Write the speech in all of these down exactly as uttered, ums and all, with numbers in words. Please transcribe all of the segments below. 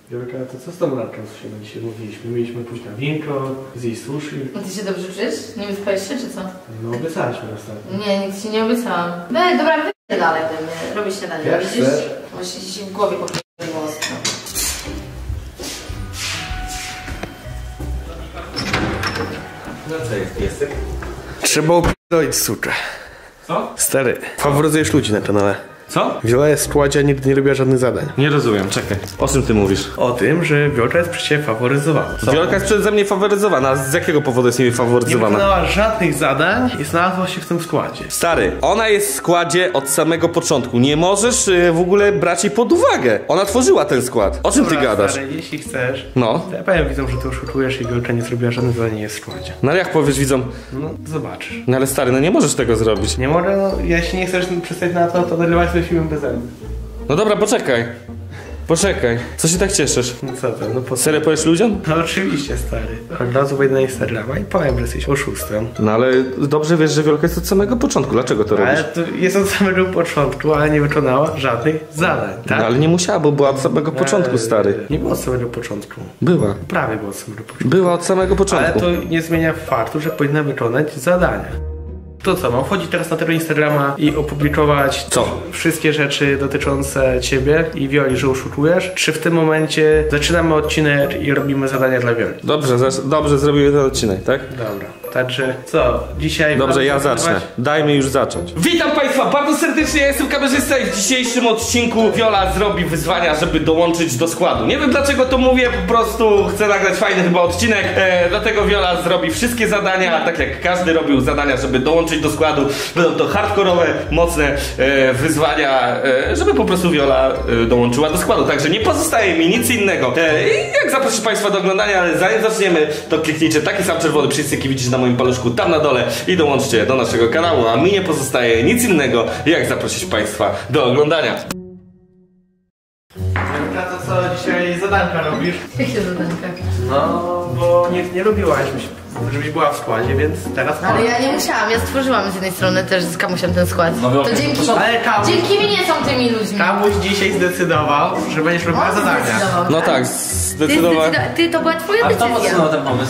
Wielka, to co z tą randką, co się dzisiaj mówiliśmy? Mieliśmy pójść na winko, zjeść sushi. A ty się dobrze czujesz? Nie wyspałeś się, czy co? No obiecaliśmy ostatnio. Nie, nic ci nie obiecałam. No dobra, wyjdę dalej ode mnie. Robię śniadanie, widzisz? Właśnie ci się w głowie popierdoliło ostro. No co jest, piesek? Trzeba opierdolić suczę. Co? Stary, faworyzujesz ludzi na kanale. Co? Wiola jest w składzie, a nigdy nie robiła żadnych zadań. Nie rozumiem, czekaj. O czym ty mówisz? O tym, że Wiolka jest przecież faworyzowana. Co? Wiolka jest przeze mnie faworyzowana, a z jakiego powodu jest niby Nie faworyzowana? wykonała żadnych zadań i znalazła się w tym składzie. Stary, ona jest w składzie od samego początku. Nie możesz y, w ogóle brać jej pod uwagę. Ona tworzyła ten skład. O czym Dobra, ty gadasz? Stary, jeśli chcesz, No. to ja powiem widzom, że ty oszukujesz i Wiolka nie zrobiła żadnych zadań, nie jest w składzie. No ale jak powiesz widzom? No, zobaczysz. No ale stary, no nie możesz tego zrobić. Nie mogę, no, jeśli nie chcesz przystać na to, to nagrywać sobie filmem beze mnie. No dobra, poczekaj. Poczekaj. Co się tak cieszysz? No co to, no po Serio powiesz ludziom? No oczywiście, stary. Od razu wejdę na Instagrama i powiem, że jesteś oszustem. No ale dobrze wiesz, że Wiolka jest od samego początku. Dlaczego to robisz? Ale to jest od samego początku, ale nie wykonała żadnych zadań, tak? No ale nie musiała, bo była od samego początku, stary. Nie było od samego początku. Była. Prawie było od samego początku. Była od samego początku. Ale to nie zmienia faktu, że powinna wykonać zadania. To co, mam wchodzić teraz na tego Instagrama i opublikować Co? wszystkie rzeczy dotyczące ciebie i Wioli, że oszukujesz? Czy w tym momencie zaczynamy odcinek i robimy zadania dla Wioli? Dobrze, dobrze zrobimy ten odcinek, tak? Dobra, także co, dzisiaj... Dobrze, ja zacznę. Daj mi już zacząć. Witam Państwa bardzo serdecznie, ja jestem kamerzysta i w dzisiejszym odcinku Wiola zrobi wyzwania, żeby dołączyć do składu. Nie wiem dlaczego to mówię, po prostu chcę nagrać fajny chyba odcinek, e, dlatego Wiola zrobi wszystkie zadania, tak jak każdy robił zadania, żeby dołączyć do składu. Będą to hardkorowe, mocne e, wyzwania, e, żeby po prostu Wiola e, dołączyła do składu. Także nie pozostaje mi nic innego. E, I jak zaprosić Państwa do oglądania, ale zanim zaczniemy, to kliknijcie taki sam czerwony przycisk, jaki widzicie na moim paluszku tam na dole i dołączcie do naszego kanału, a mi nie pozostaje nic innego, jak zaprosić Państwa do oglądania. Na to co dzisiaj zadanka robisz? Jakie zadanka? No, bo nie, nie lubiłaś, żebyś była w składzie, więc teraz Ale ja nie musiałam, ja stworzyłam z jednej strony też z Kamusiem ten skład. No, to dzięki, Ale Kamuś, dzięki mnie są tymi ludźmi. Kamuś dzisiaj zdecydował, że będziesz robiła On zadania. zdecydował, No tak? tak, Ty, zdecydowanie. zdecydo- ty, to była twoja A kto decyzja. podsunął ten pomysł?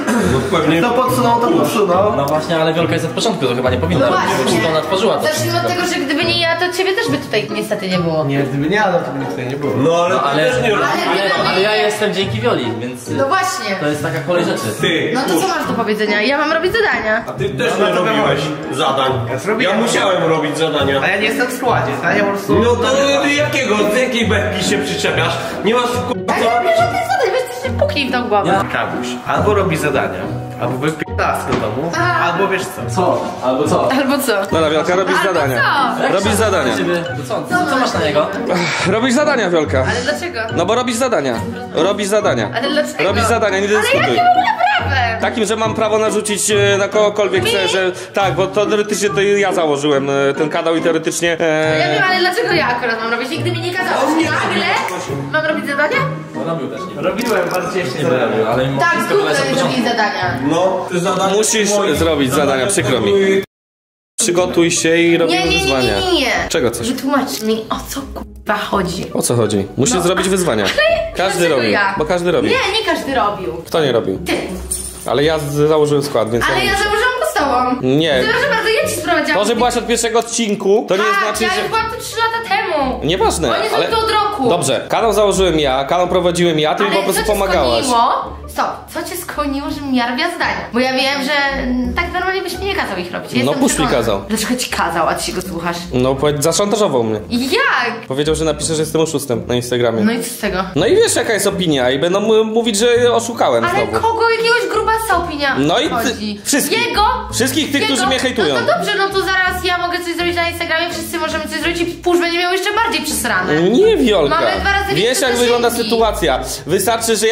Kto podsunął, to podsunął. No właśnie, ale Wiolka jest od początku, to chyba nie powinna No robić, właśnie. bo ona tworzyła to Zacznijmy od wszystko. tego, że gdyby nie ja, to ciebie też by tutaj niestety nie było. Nie, gdyby nie, ale to by tutaj nie było. No ale, No ale, też nie ale, Ale- ale ja jestem dzięki Wioli, więc No właśnie. to jest taka kolej rzeczy. ty, No to co masz do powiedzenia? Ja mam robić zadania. a ty też No, nie no to robiłeś zadań. Ja zrobiłem. Ja musiałem robić zadania. A ja nie jestem w składzie, tak? Ja po prostu... No to jakiego, z jakiej beki się przyczepiasz? Nie masz k***a Ale ja nie żadnych zadań, weź ty się puknij w tą głowę. Ja- Kamuś, albo robi zadania, albo wypierdala z do domu, A. albo wiesz co. Co? Albo co? Albo co? Dobra, Wiolka, robisz Albo zadania. co? Robisz zadania. Ciebie, to co? Co, co masz na niego? Robisz zadania, Wiolka. Ale dlaczego? No bo robisz zadania. Robisz zadania. Ale dlaczego? Robisz zadania, nie Ale dyskutuj. jakie w ogóle prawem? Takim, że mam prawo narzucić e, na kogokolwiek chcę, że... Tak, bo to teoretycznie to ja założyłem e, ten kanał i teoretycznie... E, Ja wiem, ale dlaczego ja akurat mam robić? Nigdy mi nie kazałeś. Nagle mam robić zadania? No robił też, nie Robiłem bardzo Nie ciężkie by zadania. robił, ale mimo Tak, wszystko to jest od zgubę początku. robić zadania. No, ty zadania... Musisz moje zrobić zadania, przykro mi. były- Przygotuj się i robimy Nie, nie, nie, wyzwania. nie, nie, nie. Czego coś? Wytłumacz mi, o co kurwa chodzi. O co chodzi? Musisz No, zrobić wyzwania. Każdy Dlaczego robił, ja? bo każdy robił. Nie, nie każdy robił. Kto nie robił? Ty. Ale ja z- założyłem skład, więc... Ale ja ja muszę. założyłam go z tobą. Nie. Proszę bardzo, ja ci sprowadziłam. To, że byłaś od pierwszego odcinku, to nie Tak, znaczy, ja że... już byłam tu trzy lata temu. Nieważne, Oni są ale... tu od roku. Dobrze, kanał założyłem ja, kanał prowadziłem ja, ty mi Ale po prostu co cię pomagałaś. skłoniło? Stop, co cię skłoniło, żebym ja robiła zadania? Bo ja wiem, że mm, tak normalnie byś mi nie kazał ich robić. Ja No, jestem puść mi przekonana. kazał. Dlaczego ci kazał, a ty się go słuchasz? No, powiedz- zaszantażował mnie. Jak? Powiedział, że napiszę, że jestem oszustem na Instagramie. No i co z tego? No i wiesz jaka jest opinia i będą m- mówić, że oszukałem Ale znowu. kogo, jakiegoś grubasa opinia No i ty- chodzi? wszystkich. Jego? Wszystkich tych, Jego? którzy mnie hejtują. No to dobrze, no to zaraz ja mogę coś zrobić na Instagramie, wszyscy możemy coś zrobić i pusz będzie miał jeszcze bardziej przesrane. Nie, Wiolka. Mamy dwa razy Wiesz więcej jak wygląda zasięgi. sytuacja. Wystarczy, że ja bym ku...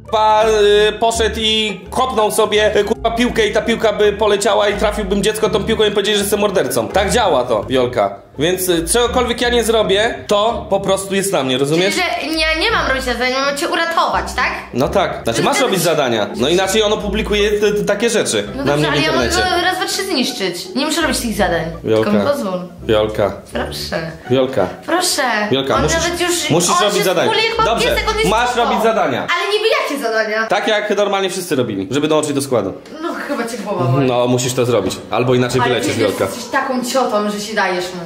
Kurwa, y, poszedł i kopnął sobie y, kurwa piłkę i ta piłka by poleciała i trafiłbym dziecko tą piłką i powiedzieli, że jestem mordercą. Tak działa to, Wiolka. Więc y, cokolwiek ja nie zrobię, to po prostu jest na mnie, rozumiesz? Czyli, że ja nie mam robić zadań, mam cię uratować, tak? No tak, znaczy masz robić zadania. No inaczej ono publikuje t, t, takie rzeczy No na dobrze, mnie w ale ja mogę internecie. go raz, dwa, trzy zniszczyć. Nie muszę robić tych zadań. Wiolka. Tylko mi pozwól. Wiolka, Proszę. Wiolka. Proszę. Wiolka, on musisz, nawet już, musisz on robić się zadania. skuli, jak Dobrze, piesek, on jest masz spoko. robić zadania. Ale niby jakie zadania? Tak jak normalnie wszyscy robili, żeby dołączyć do składu. No chyba cię głowa boli. No, musisz to zrobić. Albo inaczej Ale wylecisz, ty Wiolka. jesteś taką ciotą, że się dajesz mu.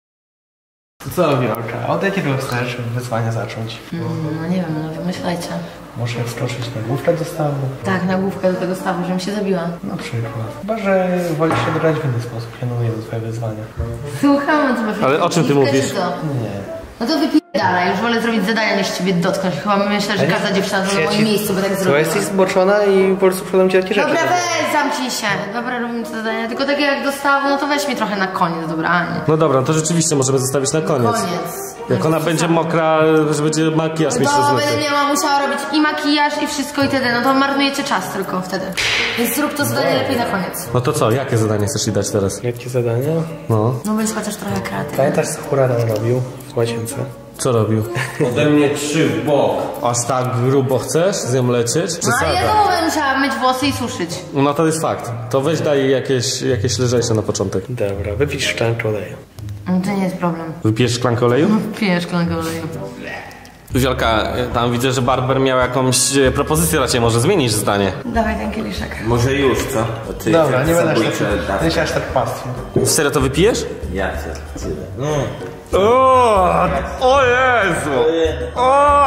Co, Wiolka? Od jakiego chcesz wyzwania zacząć? Mm, no nie wiem, no wymyślajcie. Może wskoczyć na główkę do stawu? Tak, na główkę do tego stawu, żebym się zabiła. Na przykład. Chyba, że wolisz się dobrać w inny sposób. Ja mówię do twoje wyzwania. Słucham, co masz. Ale o czym ty piwkę, mówisz? czy co? Nie. No to wypierdalaj, już wolę zrobić zadania niż ciebie dotknąć. Chyba myślę, że każda dziewczyna to na moim miejscu by tak Słuchaj, zrobiła. jesteś zboczona i po prostu przodam ci takie rzeczy. Dobra, weź, zamknij się. Dobra, robimy te zadania. Tylko takie jak dostało, no to weź mi trochę na koniec, dobra, a nie. No dobra, to rzeczywiście możemy zostawić na koniec. Koniec. Jak ona będzie mokra, że będzie makijaż mieć To rozmyty. będę miała, musiała robić i makijaż i wszystko i wtedy, no to marnujecie czas tylko wtedy. Więc zrób to zadanie lepiej na koniec. No to co, jakie zadanie chcesz jej dać teraz? Jakie zadania? No. No bądź chociaż trochę kreatywny. Pamiętasz, co Huragan robił w łazience? Co robił? Ode mnie trzy w bok. Aż tak grubo chcesz z nią lecieć? Czy No ale ja sada? znowu będę musiała myć włosy i suszyć. No to jest fakt. To weź daj jej jakieś, jakieś lżejsze na początek. Dobra, wypisz szklankę oleju. No to nie jest problem. Wypijesz szklankę oleju? Pijesz szklankę oleju. Wiolka, tam widzę, że Barber miał jakąś e, propozycję raczej, może zmienisz zdanie. Dawaj ten kieliszek. Może już, co? Bo ty Dobra, jak nie będę zabójcze aż tak, dawki. nie się aż tak pastwił. Serio to wypijesz? Ja cię tyle. No. O, o Jezu! O,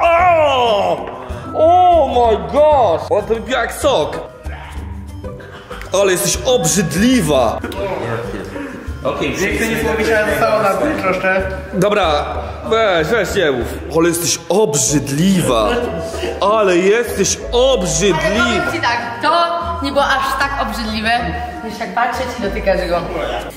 o! Oh my gosh! On to wypija jak sok! Ale jesteś obrzydliwa! Okej, Nie chcę nic mówić, ale zostało na górę troszkę. Dobra, weź, weź nie mów. Ale jesteś obrzydliwa! Ale jesteś Ale obrzydliwa! powiem ci tak, to nie było aż tak obrzydliwe, niż jak patrzeć i dotykać go.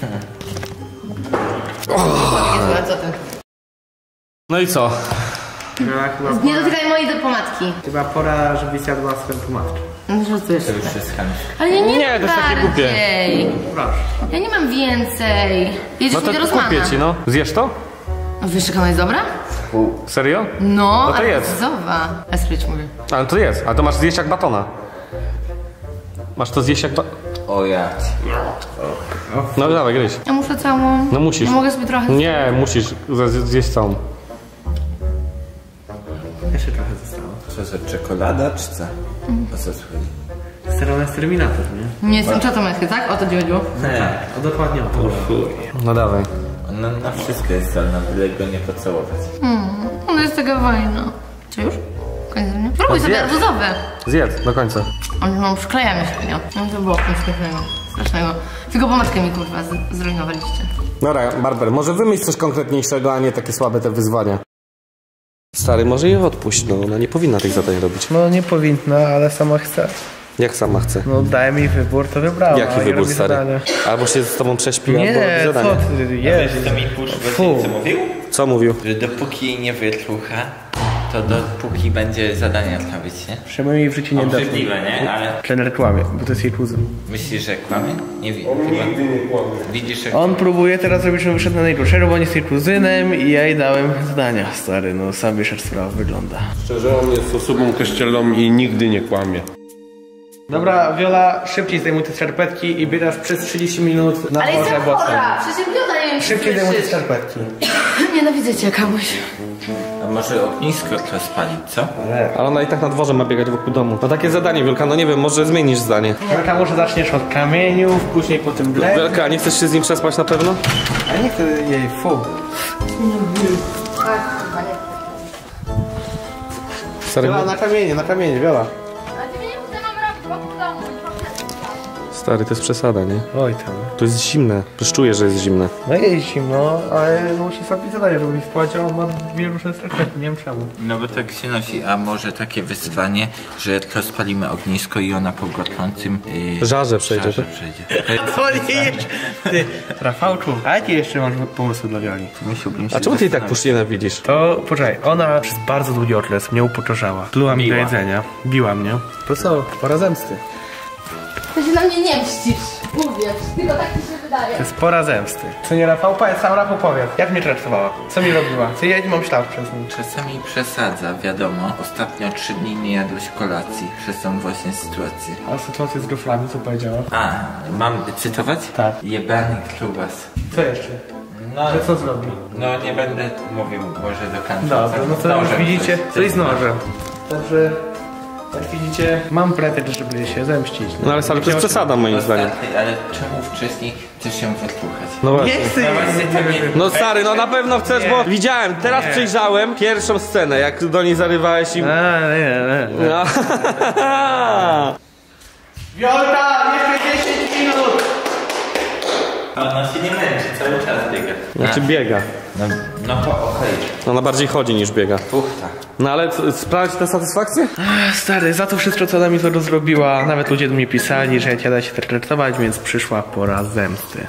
Jezu, a co ty? No i co? No, chyba, Nie dotykaj mojej do pomadki. chyba pora, żebyś zjadła swoją pomadkę. No żartujesz. To już jest chamskie. Ale ja nie, Nie, mam to jest takie głupie. bardziej. Proszę. Ja nie mam więcej. Jedziesz No mi do to Rosmana. kupię ci, no. Zjesz to? No wiesz, jaka ona jest dobra? Serio? No, No to ale jedz. zowa. A skryć mówię. Ale to jest, ale to masz zjeść jak batona. Masz to zjeść jak ba... O ja. No dawaj, gryź. Ja muszę całą. No musisz. Nie mogę sobie trochę. Nie, musisz zje- zjeść całą. Jeszcze trochę zostało. Co za czekolada, czy co? O co chodzi? Sterona jest Terminator, nie? Nie jestem czatą metry, tak? O to ci chodziło. Nie. O, dokładnie o to. No dawaj. Ona na wszystko jest zdolna, byle go nie pocałować. Ona jest taka fajna. Co już? Koniec dnia? Próbuj sobie zjedz. arbuzowe. Zjedz, do końca. On mam przyklejamy się, nie? No to było strasznego. Strasznego. Tylko pomadkę mi kurwa z- zrujnowaliście. Dobra, Barber, może wymyśl coś konkretniejszego, a nie takie słabe te wyzwania. Stary, może je odpuść, no ona nie powinna tych zadań robić. No nie powinna, ale sama chce. Jak sama chce. No dałem jej wybór, to wybrała. Jaki i wybór, robi stary? zadania. Albo się z tobą prześpi, albo robi Nie, zadania. co ty, jest. To mi pusz Fu. co mówił? Co mówił? Że dopóki jej nie wytrucha, to dopóki będzie zadania robić, nie? Przynajmniej jej w życiu nie da. Obrzydliwe, nie? Ale Trener kłamie, bo to jest jej kuzyn. myślisz, że kłamie? Nie widzę. Nigdy nie kłamie. Widzisz, że On próbuje teraz zrobić, żebym wyszedł na najgorszego, bo on jest jej kuzynem i ja jej dałem zadania. Stary, no sam wiesz jak sprawa wygląda. Szczerze, on jest osobą kościelną i nigdy nie kłamie. Dobra, Wiola, szybciej zdejmuj te skarpetki i bierasz przez trzydzieści minut na Ale porze jestem boczne. chora! Przeziębiona, nie wiem, czy Szybciej zdejmuj te słyszysz. skarpetki. Nienawidzę cię, Kamuś. A może ognisko rozpalić, co? Ale ona i tak na dworze ma biegać wokół domu. No takie zadanie, Wielka, no nie wiem, może zmienisz zdanie. Wielka, może zaczniesz od kamieniów, później po tym blek. Wielka, nie chcesz się z nim przespać na pewno? A nie chcę jej, fu. Stary, Wiola, na kamienie, na kamienie, Wiola. Ale ty mnie nie mam robić wokół domu. Stary, to jest przesada, nie? Oj tam. To jest zimne. Już czuję, że jest zimne. No jest zimno, ale musi sobie zadanie robić w płacie, on ma dwie różne strefy, nie wiem czemu. No bo tak się nosi, a może takie wyzwanie, że rozpalimy ognisko i ona po gotującym yy, Żarze przejdzie, żarze tak? przejdzie. Ty, Rafałczu, a jaki jeszcze masz pomysły dla Wioli? A czemu ty jej tak pusz nienawidzisz? To poczekaj, ona przez bardzo długi okres mnie upokarzała. Pluła mi do jedzenia, biła mnie. To co, pora zemsty. Ty się na mnie nie mścisz. Mówię, tylko tak ci się wydaje. To jest pora zemsty. Co nie Rafał? Powiedz, sam Rafał powiedz. Jak mnie traktowała? Co mi robiła? Co ja nie mam ślad przez nim? Czasami przesadza, wiadomo. Ostatnio trzy dni nie jadłeś kolacji przez tą właśnie sytuację. A sytuacja z goframi, co powiedziała? A, mam cytować? Tak. Jebany klubas. Co jeszcze? No, Ale co zrobi? no nie będę mówił może do końca. Dobra, no to już widzicie, coś z nożem. Także, jak widzicie, mam pretekst, żeby się zemścić. No ale stary, to jest przesada moim zdaniem. Ostatni, ale czemu wcześniej chcesz się wytłuchać? No właśnie. Nie chcę jej. No stary, no na pewno chcesz, bo widziałem, teraz przejrzałem pierwszą scenę, jak do niej zarywałeś i... A, nie, nie, nie. No. Wiolka, jeszcze dziesięć minut! Ona się nie męczy, cały czas biega. Znaczy biega. No, no to okej. Ona bardziej chodzi niż biega. Puchta. No ale c- sprawia ci tę satysfakcję? Stary, za to wszystko, co ona mi to zrobiła, nawet ludzie do mnie pisali, że ja cię da się traktować, więc przyszła pora zemsty.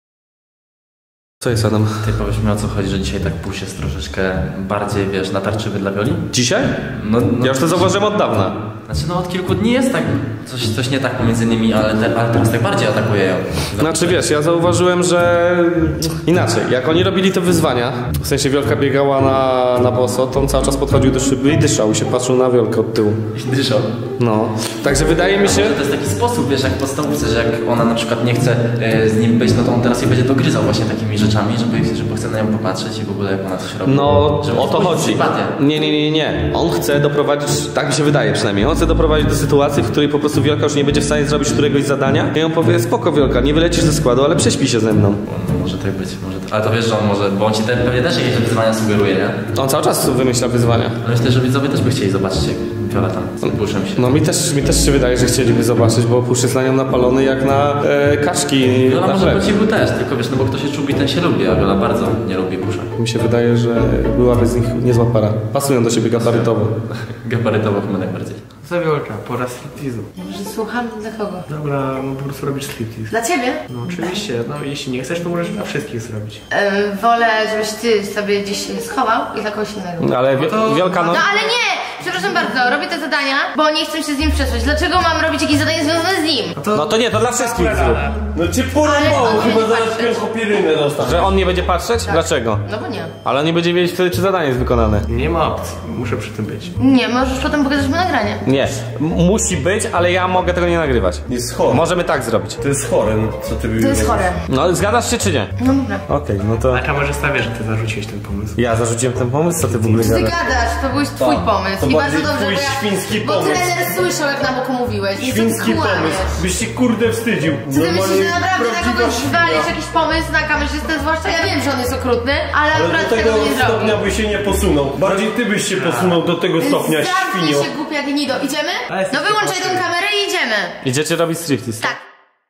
Co jest, Adam? Ty powiedz mi, o co chodzi, że dzisiaj tak push jest troszeczkę bardziej, wiesz, natarczywy dla Wioli? Dzisiaj? No, no Ja już to zauważyłem od dawna. Znaczy no od kilku dni jest tak, coś, coś nie tak pomiędzy nimi, ale, te, ale teraz tak bardziej atakuje ją. Znaczy wiesz, ja zauważyłem, że inaczej, jak oni robili te wyzwania, w sensie Wiolka biegała na, na boso, to on cały czas podchodził do szyby i dyszał i się patrzył na Wiolkę od tyłu. I dyszał. No, także wydaje mi się... To jest taki sposób, wiesz, jak w podstawówce, że jak ona na przykład nie chce e, z nim być, no to on teraz jej będzie dogryzał właśnie takimi rzeczami, żeby, żeby chce na nią popatrzeć i w ogóle jak ona coś robi. No, żeby o to wzbudzić chodzi. sympatię. Nie, nie, nie, nie. On chce doprowadzić, tak mi się wydaje przynajmniej, on chce doprowadzić do sytuacji, w której po prostu Wiolka już nie będzie w stanie zrobić któregoś zadania i on powie, spoko Wiolka, nie wylecisz ze składu, ale prześpij się ze mną. No, może tak być, może tak. Ale to wiesz, że on może, bo on ci te, pewnie też jakieś wyzwania sugeruje, nie? On cały czas wymyśla wyzwania. Ale myślę, że widzowie też by chcieli zobaczyć, jak Wiola tam z puszem się. No mi też, mi też się wydaje, że chcieliby zobaczyć, bo pusz jest na nią napalony jak na e, kaczki Wiola na może chleb. po cichu też, tylko wiesz, no bo kto się czubi, ten się lubi, a Wiola bardzo nie lubi pusza. Mi się wydaje, że byłaby z nich niezła para. Pasują do siebie gabarytowo. Gabarytowo chyba najbardziej. Co Wiolka, pora striptizu. Może słucham dla kogo? Dobra, no po prostu robisz striptiz. Dla ciebie? No oczywiście, no jeśli nie chcesz, to możesz dla wszystkich zrobić. Ym, wolę, żebyś ty sobie gdzieś się schował i dla kogoś innego. Ale wi- to- Wiolka, no... No ale nie! Przepraszam bardzo, robię te zadania, bo nie chcę się z nim przespać. Dlaczego mam robić jakieś zadanie związane z nim? No to nie, to dla wszystkich zrób. No cię Ale porąbało, on chyba nie zaraz patrzy. pierwszopierynę dostać. Że on nie będzie patrzeć? Dlaczego? No bo nie. Ale on nie będzie wiedzieć wtedy, czy zadanie jest wykonane. Nie ma opcji, muszę przy tym być. Nie, możesz potem pokazać mu nagranie. Nie, M- musi być, ale ja mogę tego nie nagrywać. Jest chore. Możemy tak zrobić. To jest chore, no co ty To jest chore. No, zgadzasz się czy nie? No dobra. Okej, no to... A kamerzysta wie, że ty zarzuciłeś ten pomysł. Ja zarzuciłem ten pomysł, co ty w ogóle Ty gadasz? gadasz, to był twój pomysł. to I bardzo bardziej dobrze, twój bo, ja, świński bo pomysł. trener słyszał, jak na boku mówiłeś. I Świński to pomysł. Byś się kurde wstydził. Ty myślisz, że naprawdę na prawdziwa kogoś świnia. zwalisz jakiś pomysł na kamerzystę, zwłaszcza ja wiem, że on jest okrutny, ale Ale akurat do tego tego nie zrobił. stopnia by się nie posunął. Bardziej ty byś się posunął do tego stopnia, Zamknij świnio. się, głupia gnido. Idziemy? Ale No wyłączaj tą kamerę i idziemy. Idziecie robić striptease? Tak.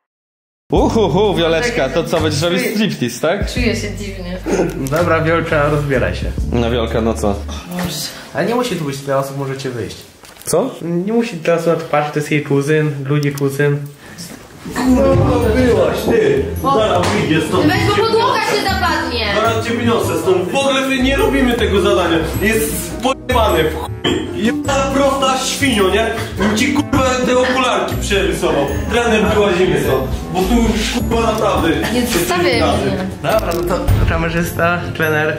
Uhuhu, Wioleczka, to co, będziesz robić striptease, tak? Czuję się dziwnie. Dobra, Wiolka, rozbieraj się. No Wiolka, no co? Ale nie musi tu być tyle osób, możecie wyjść. Co? Nie musi teraz na to patrzeć, to jest jej kuzyn, ludzi kuzyn. Byłaś ty. Zaraz wyjdzie stąd. Weź, bo podłoga się zapadnie. Zaraz cię wyniosę stąd. W ogóle my nie robimy tego zadania. Jest pojebane w chuj. Jedna prosta świnio, nie? Bym ci kurwa te okularki przerysował. Trener wyłazimy stąd. Bo tu kurwa naprawdę. Nie zostawię mnie. Dobra, no to kamerzysta, trener.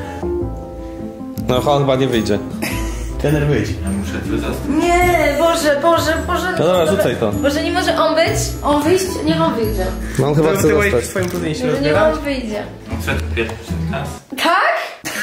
No on chyba nie wyjdzie. Trener wyjdź. Ja muszę tu zostać. Nie, Boże, Boże, Boże. No dobra, rzucaj to. Boże, nie może on być? On wyjść? Niech on wyjdzie. No on chyba Ty, chce ty byłeś zostać. w swoim kuzynie się Może niech rozbierać? on wyjdzie. Co ty pierwszy raz? Tak?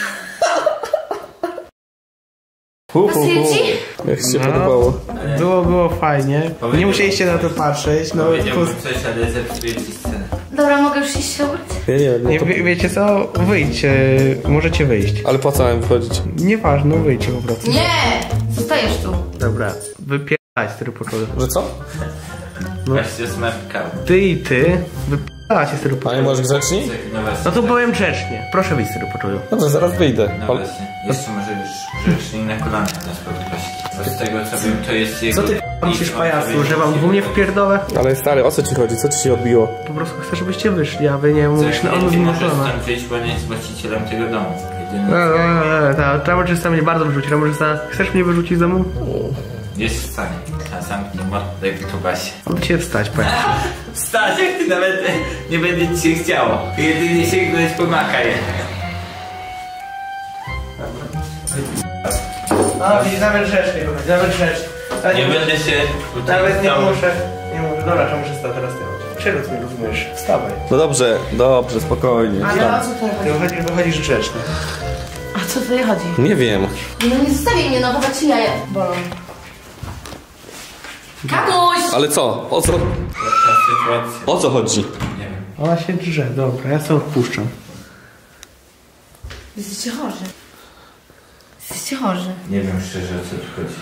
Hu, hu, Pasuje hu. ci? Jak ci się No. podobało? Było, było fajnie. Nie musieliście na to patrzeć. No, Powiedziałbym kuz... coś, ale zepsuję ci scenę. Dobra, mogę już iść się ubrać? Ja nie wiem, no nie, to... wie, wiecie co? Wyjdź, e, możecie wyjść. Ale po co mam wychodzić? Nieważne, wyjdźcie po prostu. Nie! Zostajesz tu. Dobra, wypierać z trybu. Że co? Właśnie smarkał. Ty i ty wypalacie z tego A nie pokoju. możesz grzeczniej? No właśnie. No to byłem grzecznie. Proszę wyjść z tego pokoju. Dobrze, zaraz wyjdę. No właśnie. Jeszcze może już grzecznie na kolana nas poprosić. Bo z tego co wiem, to jest jego... Co ty myślisz, pajacu, że wam dwóch mnie wpierdolę? Ale stary, o co ci chodzi? Co ci się odbiło? Po prostu chcę, żebyście wyszli, a wy nie mówisz na on mówi nie na może kolana. stąd wyjść, bo nie jest właścicielem tego domu. No, no, no, no, ta Tramoczysta mnie bardzo wyrzuci. Tramoczysta, chcesz mnie wyrzucić z domu? Jest w stanie. A zamknij mordę jak w tubasie. Mam cię wstać, pajacu. Wstać, jak ty nawet nie będzie ci się chciało. Jedynie sięgnąć pomachaj. A, widzisz, nawet grzecznie, kochani, nawet grzecznie. Nie będę się... Nawet nie muszę, nie muszę. Dobra, Tramoczysta, teraz ty chodź. Przerób mnie, rozumiesz? Wstawaj. No dobrze, dobrze, spokojnie. Ale o co tutaj Ty chodzi? wychodzisz, wychodzisz grzecznie. A co tutaj chodzi? Nie wiem. No nie zostawię mnie, no chyba ci jaja bolą. Kamuś! Ale co? O co? Sytuacja. O co chodzi? Nie wiem. Ona się drze, dobra, ja sobie odpuszczam. Jesteście chorzy. Jesteście chorzy. Nie wiem szczerze o co tu chodzi.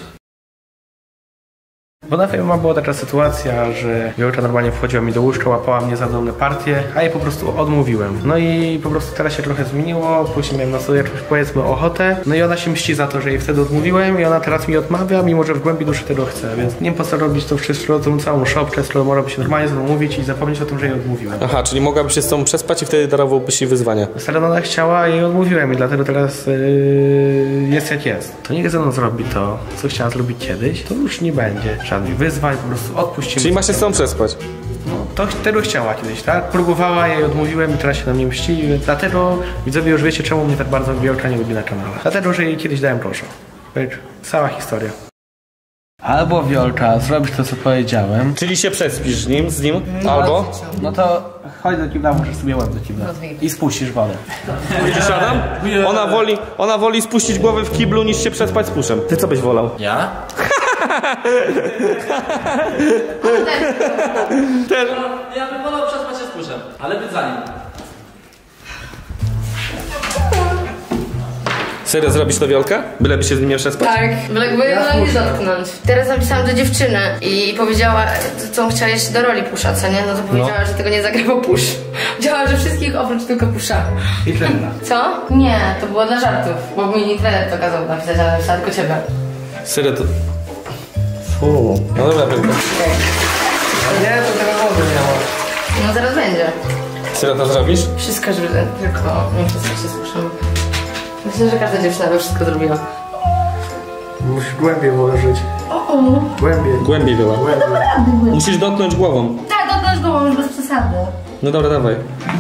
Bo na filmie była taka sytuacja, że Wiolka normalnie wchodziła mi do łóżka, łapała mnie za dolne partie, a jej po prostu odmówiłem. No i po prostu teraz się trochę zmieniło, później miałem na sobie jakąś, powiedzmy, ochotę, no i ona się mści za to, że jej wtedy odmówiłem i ona teraz mi odmawia, mimo że w głębi duszy tego chce, więc nie wiem po co robić to wszystko, tą całą szopkę, z którą mogłaby się normalnie z nią mówić i zapomnieć o tym, że jej odmówiłem. Aha, czyli mogłaby się z tobą przespać i wtedy darowałbyś jej wyzwania. Stara ona chciała i jej odmówiłem i dlatego teraz yy, jest jak jest. To niech ze mną zrobi to, co chciała zrobić kiedyś, to już nie będzie żadnych wyzwań, po prostu odpuścimy. Czyli ma się z tobą przespać. No, to tego chciała kiedyś, tak? Próbowała, ja jej odmówiłem i teraz się na mnie mści, dlatego widzowie już wiecie, czemu mnie tak bardzo Wiolka nie lubi na kanale. Dlatego, że jej kiedyś dałem proszę. Wiesz, cała historia. Albo Wiolka, zrobisz to, co powiedziałem. Czyli się przespisz z nim, z nim, albo... No to chodź do kibla, muszę sobie łeb do kibla. I spuścisz wodę. Widzisz, Adam? Ona woli, ona woli spuścić głowę w kiblu niż się przespać z puszem. Ty co byś wolał? Ja? Ten... Ja bym wolał przespać się z puszem, ale wy za nim. Serio zrobisz to, Wiolka? Byleby się z nim nie przespać? Tak, byleby ja nie dotknąć. Teraz napisałam do dziewczyny i powiedziała, co chciała jeszcze do roli Pusza, co nie? No to powiedziała, że tego nie zagra, bo Pusz. Powiedziała, że wszystkich oprócz tylko Pusza. I trenera. Co? Nie, to było dla żartów, bo mi trener to kazał napisać, ale napisała tylko ciebie. Serio to... Fu. No dobra, Wiolka. Nie, to teraz wody nie ma. No zaraz będzie. Serio to zrobisz? Wszystko, żeby tylko nie przestać się słyszą. Myślę, że każda dziewczyna by wszystko zrobiła. Musisz głębiej włożyć. O, o. Głębiej. Głębiej była. Głębiej. Musisz dotknąć głową. Tak, dotknąć głową już bez przesady. No dobra, dawaj.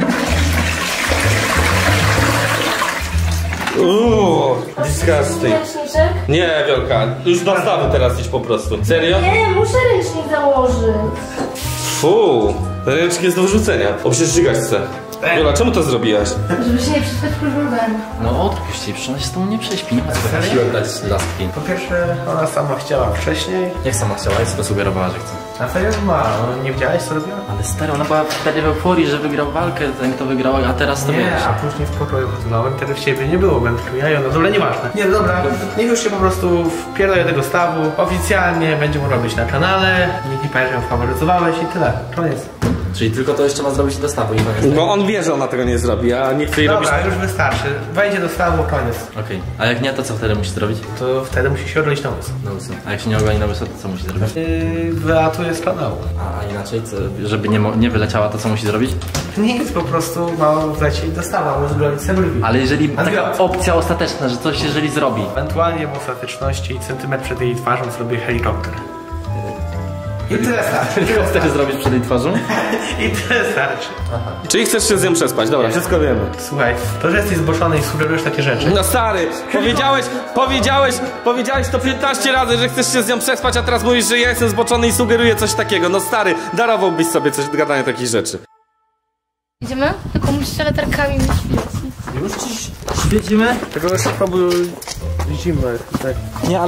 Uuu, disgusting. Ręczniczek? Nie, Wiolka, już dostawy teraz iść po prostu. Serio? Nie, muszę ręcznik założyć. Fu, ten ręcznik jest do wyrzucenia. O, przecież żygać chce. Wiola, czemu to zrobiłaś? Żeby się nie przespać próbowałem. No odpuść jej, przecież ona się z tobą nie prześpi. Nie ma co takiej siły dać laski. Po pierwsze, ona sama chciała wcześniej. Jak sama chciała, jest to sugerowała, że chce. A serio ma, no, nie widziałeś co robiła? Ale stary, ona była wtedy w euforii, że wygrał walkę, ten kto wygrał, a teraz to Nie, wiesz. a później w pokoju hotellowym wtedy w ciebie nie było, byłem tylko ja i ona, dobra, nieważne. Nie, dobra, niech już się po prostu wpierdolę do tego stawu, oficjalnie będziemy robić na kanale, niech nie powiesz, że ją faworyzowałeś i tyle, koniec. Czyli tylko to jeszcze ma zrobić do stawu i koniec. Bo on wie, że ona tego nie zrobi, a nie chce jej robić... Dobra, już wystarczy, wejdzie do stawu, koniec. Okej, a jak nie, to co wtedy musi zrobić? To wtedy musi się odrodzić na łysy. No łyso. A jak się nie ogoni na łyso, to co musi zrobić? Yy, wylatuje z kanału. A, a inaczej, co, żeby nie, mo- nie wyleciała, to co musi zrobić? Nic, po prostu ma wlecieć do stawu, mu zbronić sobie brwi. Ale jeżeli taka Admiral. opcja ostateczna, że coś jeżeli zrobi. Ewentualnie w ostateczności centymetr przed jej twarzą zrobię helikopter. I tyle starczy. Co chcesz zrobić przed jej twarzą? I tyle starczy. Czyli chcesz się z nią przespać, dobra, wszystko wiemy. Słuchaj, to, że jesteś zboczony i sugerujesz takie rzeczy. No stary, powiedziałeś, powiedziałeś, powiedziałeś to piętnaście razy, że chcesz się z nią przespać, a teraz mówisz, że ja jestem zboczony i sugeruję coś takiego. No stary, darowałbyś sobie coś do gadania takich rzeczy. Idziemy? Tylko musicie latarkami wyświecić. Już ci świecimy? Tego szybko był zimno, tak. Nie, ale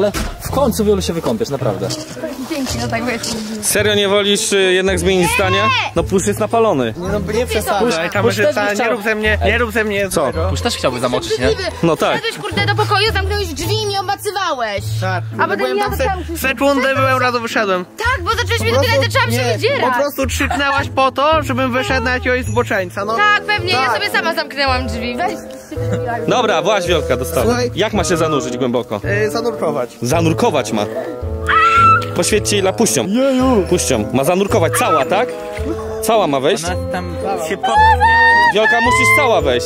W końcu Wiolu się wykąpiesz, naprawdę. Dzięki, no tak wiesz. Serio nie wolisz y, jednak zmienić zdania? No pusz jest napalony. Nie, no nie przesadzaj, kamerzysta, nie rób ze mnie, nie rób ze mnie Co? złego. Pusz też chciałby zamoczyć, nie? No tak. Wszedłeś kurde do pokoju, zamknąłeś drzwi i mnie obmacywałeś. Tak, A potem byłem ja tam zaczęłam se, sekundę byłem, rado wyszedłem. Tak, bo zaczęłeś mnie dotykać, zaczęłam się nie, wydzierać. po prostu krzyknęłaś po to, żebym wyszedł na jakiegoś zboczeńca, no. Tak, pewnie, ja Tak. sobie sama zamknęłam drzwi. Weź. Dobra, właź Wiolka dostała. Słuchaj. Jak ma się zanurzyć głęboko? Yy, zanurkować. Zanurkować ma. Poświęćcie ile puścią. Puścią. Ma zanurkować cała, tak? Cała ma wejść. Ona tam się po... Wiolka, musisz cała wejść.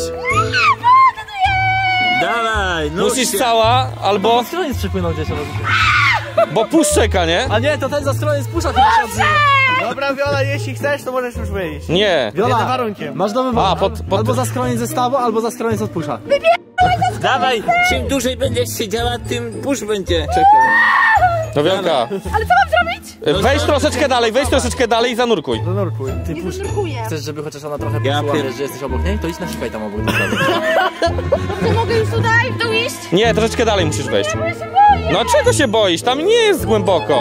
Dawaj, no Musisz cała, albo... Stroniec przypłynął gdzieś. Bo pusz czeka, nie? A nie, to ten za stroniec pusza chyba się odzywa. Dobra, Wiola, jeśli chcesz, to możesz już wyjść. Nie. Jednym warunkiem. Masz do wyboru. A, pod, pod... Albo za stroniec zestawu, albo za stroniec od pusza. Dawaj, czym dłużej będziesz siedziała, tym pusz będzie czekał. No Wiolka. Ale co mam zrobić? Wejdź troszeczkę dalej, wejdź troszeczkę dalej i zanurkuj. Zanurkuj. Ty pusz. Zanurkuję. Chcesz, żeby chociaż ona trochę Ja poczuła, pier- wiesz, że jesteś obok niej? To idź nasikaj tam obok. To mogę już tutaj w dół iść? Nie, troszeczkę dalej musisz wejść. Ja się boję. No czego się boisz? Tam nie jest głęboko.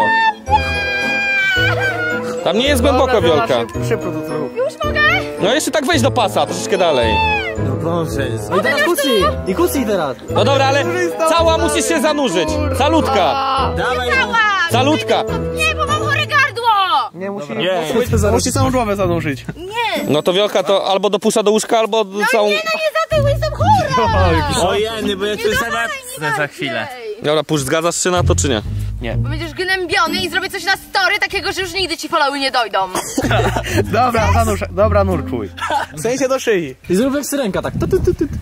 Tam nie jest głęboko, Wiolka. Szybko to zrób. Już mogę? No jeszcze tak wejdź do pasa, troszeczkę dalej. No dobrze jest. No i teraz kucnij! I kucnij teraz! No dobra, ale cała musisz się zanurzyć. Calutka. Dawaj, Cała! Calutka. Nie, bo mam chore gardło! Nie, musi, Nie. musi, musi całą głowę zanurzyć. Nie! No to Wiolka to albo do pusza do łóżka, albo do całą... Nie, no nie za tył, jestem chora! o jeny, bo ja cię załatwę za chwilę. Dobra, pusz, zgadzasz się na to, czy nie? Bo będziesz gnębiony i zrobię coś na story takiego, że już nigdy ci followy nie dojdą. Dobra, zanurz, dobra, nurkuj. W sensie do szyi. I zrób jak syrenka, tak. Tu, tu, tu, tu.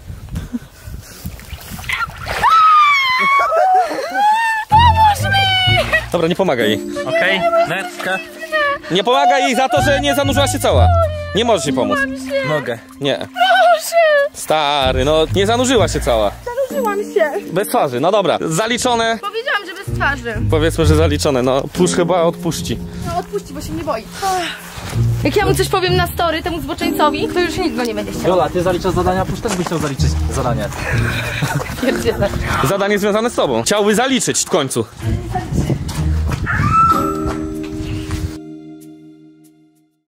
Pomóż mi! Dobra, nie pomagaj jej. Okej, Netka. Nie pomagaj jej za to, że nie zanurzyła się cała. Nie możesz jej pomóc. Mogę. Nie. Proszę! Stary, no nie zanurzyła się cała. Zanurzyłam się. Bez twarzy, no dobra. Zaliczone. Powiedziałam, że bez twarzy. Powiedzmy, że zaliczone. No, pusz chyba odpuści. No odpuści, bo się nie boi. Jak ja mu coś powiem na story temu zboczeńcowi, to już nikt go nie będzie chciał. Wiola, ty zaliczasz zadania, pusz też by chciał zaliczyć zadanie. Pierdziele. Zadanie związane z tobą. Chciałby zaliczyć w końcu.